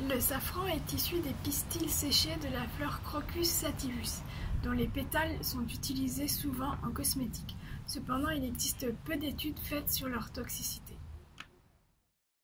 Le safran est issu des pistils séchés de la fleur Crocus sativus, dont les pétales sont utilisés souvent en cosmétique. Cependant, il existe peu d'études faites sur leur toxicité.